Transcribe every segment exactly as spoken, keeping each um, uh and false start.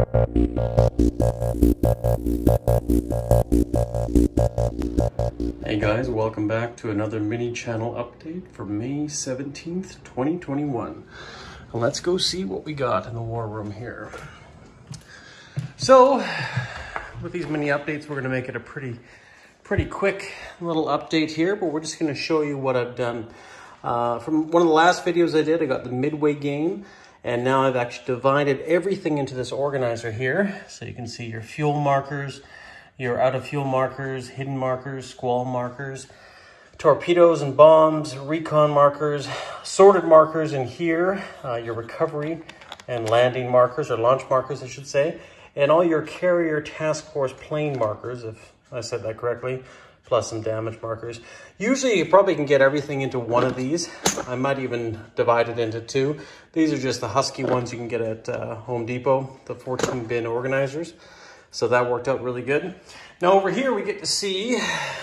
Hey guys, welcome back to another mini channel update for May seventeenth, twenty twenty-one. And let's go see what we got in the war room here. So, with these mini updates, we're gonna make it a pretty, pretty quick little update here, but we're just gonna show you what I've done. Uh, from one of the last videos I did, I got the midway game, and now I've actually divided everything into this organizer here. So you can see your fuel markers, your out of fuel markers, hidden markers, squall markers, torpedoes and bombs, recon markers, sorted markers in here, uh, your recovery and landing markers, or launch markers I should say, and all your carrier task force plane markers, if I said that correctly, plus some damage markers. Usually you probably can get everything into one of these. I might even divide it into two. These are just the Husky ones you can get at uh, Home Depot, the fourteen bin organizers. So that worked out really good. Now over here we get to see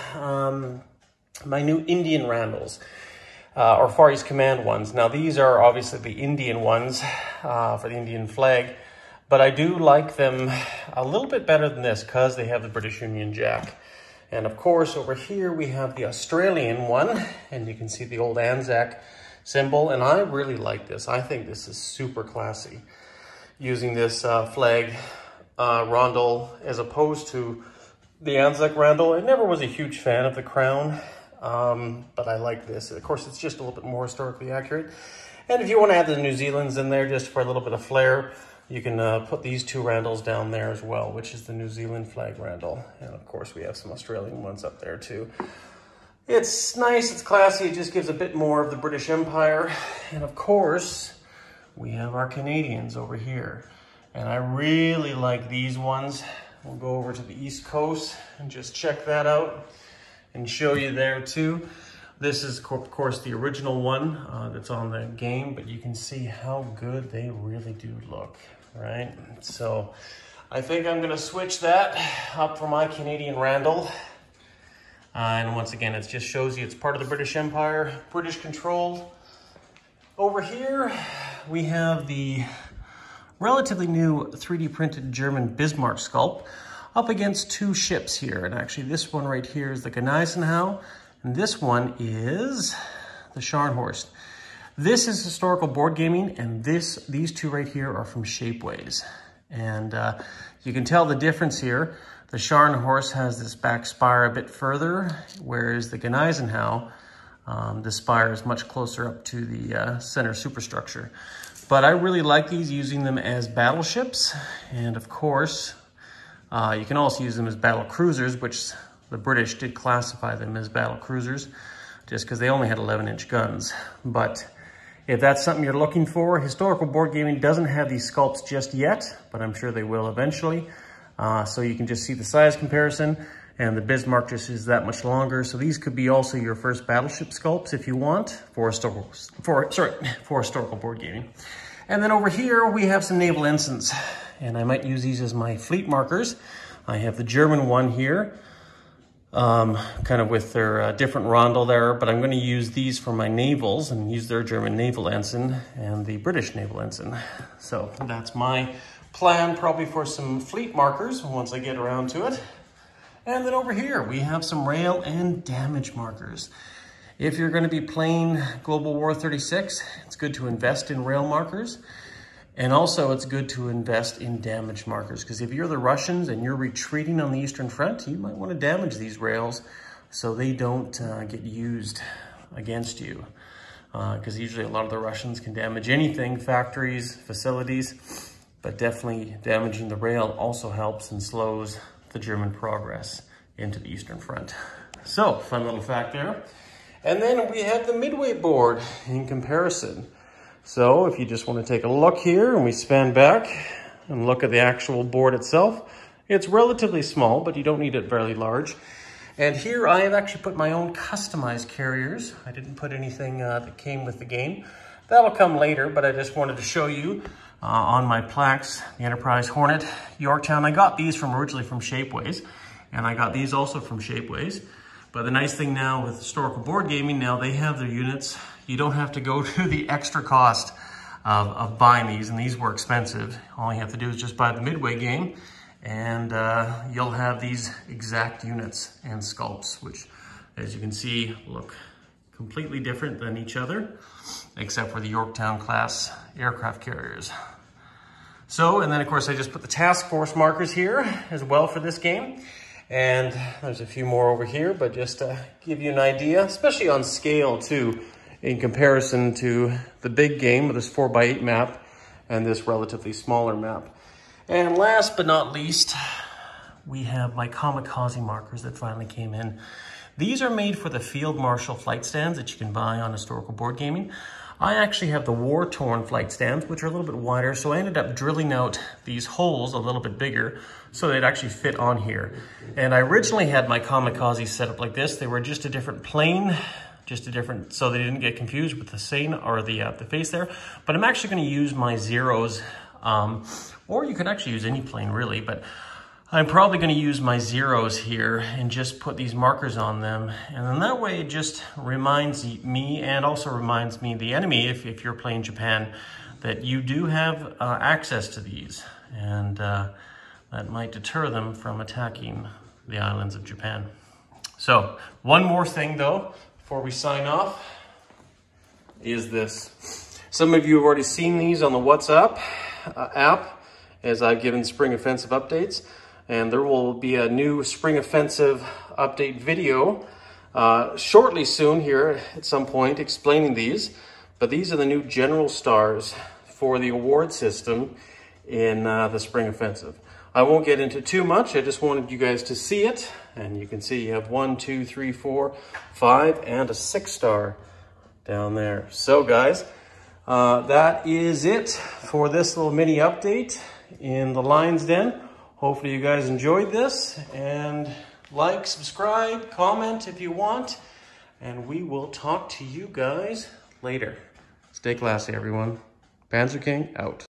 um, my new Indian Randalls, uh, or Far East Command ones. Now these are obviously the Indian ones uh, for the Indian flag, but I do like them a little bit better than this because they have the British Union Jack. And of course over here we have the Australian one, and you can see the old Anzac symbol, and I really like this. I think this is super classy, using this uh, flag Uh, rondel as opposed to the Anzac rondel. I never was a huge fan of the crown, um, but I like this. Of course, it's just a little bit more historically accurate. And if you want to add the New Zealands in there just for a little bit of flair, you can uh, put these two randels down there as well, which is the New Zealand flag randel. And of course, we have some Australian ones up there too. It's nice, it's classy, it just gives a bit more of the British Empire. And of course, we have our Canadians over here. And I really like these ones. We'll go over to the East Coast and just check that out and show you there too. This is, of course, the original one uh, that's on the game, but you can see how good they really do look, right? So I think I'm gonna switch that up for my Canadian Randall. Uh, and once again, it just shows you it's part of the British Empire, British controlled. Over here, we have the relatively new three D printed German Bismarck sculpt up against two ships here. And actually this one right here is the Gneisenau, and this one is the Scharnhorst. This is historical board gaming, and this these two right here are from Shapeways. And uh, you can tell the difference here. The Scharnhorst has this back spire a bit further, whereas the Gneisenau, um, the spire is much closer up to the uh, center superstructure. But I really like these, using them as battleships. And of course, uh, you can also use them as battle cruisers, which the British did classify them as battle cruisers, just because they only had eleven inch guns. But if that's something you're looking for, Historical Board Gaming doesn't have these sculpts just yet, but I'm sure they will eventually. Uh, so you can just see the size comparison, and the Bismarck just is that much longer. So these could be also your first battleship sculpts if you want for historical, for, sorry, for Historical Board Gaming. And then over here, we have some naval ensigns, and I might use these as my fleet markers. I have the German one here, um, kind of with their uh, different rondel there, but I'm gonna use these for my navals and use their German naval ensign and the British naval ensign. So that's my plan, probably for some fleet markers once I get around to it. And then over here, we have some rail and damage markers. If you're gonna be playing Global War thirty-six, it's good to invest in rail markers. And also it's good to invest in damage markers, because if you're the Russians and you're retreating on the Eastern Front, you might wanna damage these rails so they don't uh, get used against you. Because uh, usually a lot of the Russians can damage anything, factories, facilities, but definitely damaging the rail also helps and slows the German progress into the Eastern Front. So, fun little fact there. And then we have the midway board in comparison. So if you just want to take a look here, and we span back and look at the actual board itself, it's relatively small, but you don't need it very large. And here I have actually put my own customized carriers. I didn't put anything uh, that came with the game. That'll come later, but I just wanted to show you uh, on my plaques, the Enterprise Hornet, Yorktown. I got these from originally from Shapeways, and I got these also from Shapeways. But the nice thing now with Historical Board Gaming, now they have their units. You don't have to go to the extra cost of, of buying these, and these were expensive. All you have to do is just buy the Midway game, and uh, you'll have these exact units and sculpts, which, as you can see, look completely different than each other, except for the Yorktown class aircraft carriers. So, and then of course I just put the task force markers here as well for this game. And there's a few more over here, but just to give you an idea, especially on scale too, in comparison to the big game with this four by eight map and this relatively smaller map. And last but not least, we have my Kamikaze markers that finally came in. These are made for the Field Marshal flight stands that you can buy on Historical Board Gaming. I actually have the War-Torn flight stands, which are a little bit wider, so I ended up drilling out these holes a little bit bigger so they'd actually fit on here. And I originally had my Kamikaze set up like this. They were just a different plane, just a different, so they didn't get confused with the Seine or the, uh, the face there. But I'm actually gonna use my Zeros, um, or you could actually use any plane really, but I'm probably going to use my Zeros here and just put these markers on them. And then that way it just reminds me, and also reminds me, the enemy, if, if you're playing Japan, that you do have uh, access to these. And uh, that might deter them from attacking the islands of Japan. So, one more thing though, before we sign off, is this. Some of you have already seen these on the WhatsApp uh, app, as I've given Spring Offensive updates. And there will be a new Spring Offensive update video uh, shortly soon here at some point explaining these. But these are the new general stars for the award system in uh, the Spring Offensive. I won't get into too much. I just wanted you guys to see it. And you can see you have one, two, three, four, five, and a six star down there. So guys, uh, that is it for this little mini update in the Lion's Den. Hopefully you guys enjoyed this, and like, subscribe, comment if you want, and we will talk to you guys later. Stay classy, everyone. Panzer King out.